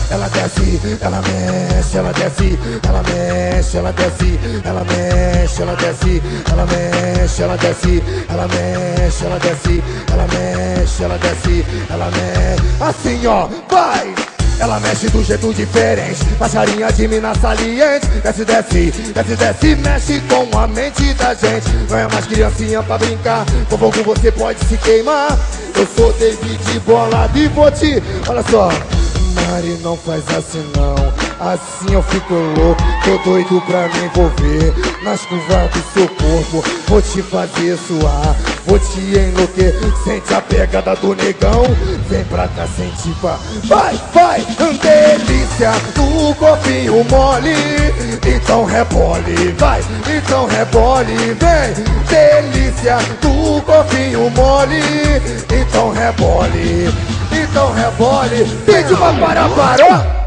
ela desce, ela mexe, ela desce, ela mexe, ela desce, ela mexe, ela desce, ela mexe, ela desce, ela mexe, ela desce, ela mexe, ela desce, ela mexe. Assim ó, vai! Ela mexe do jeito diferente, baixarinha de mina saliente. Desce, desce, desce, desce, mexe com a mente da gente. Não é mais criancinha pra brincar, com fogo você pode se queimar. Eu sou David bolado e vou te... Olha só, Mari, não faz assim não, assim eu fico louco. Tô doido pra me envolver nas curvas do seu corpo. Vou te fazer suar, vou te enlouquecer. Sente a pegada do negão, vem pra cá, sente pá. Vai, vai, delícia do corpinho mole. Então rebole, vai, então rebole, vem. Delícia do corpinho mole. Então rebole, então rebole. Vídeo pra parar, parou.